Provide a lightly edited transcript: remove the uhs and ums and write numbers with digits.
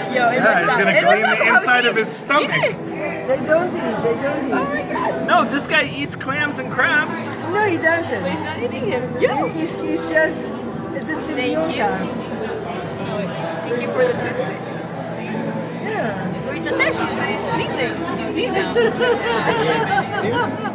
Yeah, he's gonna clean the inside of his stomach. They don't eat. Oh my God. No, this guy eats clams and crabs. No, he doesn't. But he's not eating him. Yeah. He's just, it's a symbiosa. Thank you for the toothpick. Yeah. So he's attached. He's sneezing. He's sneezing.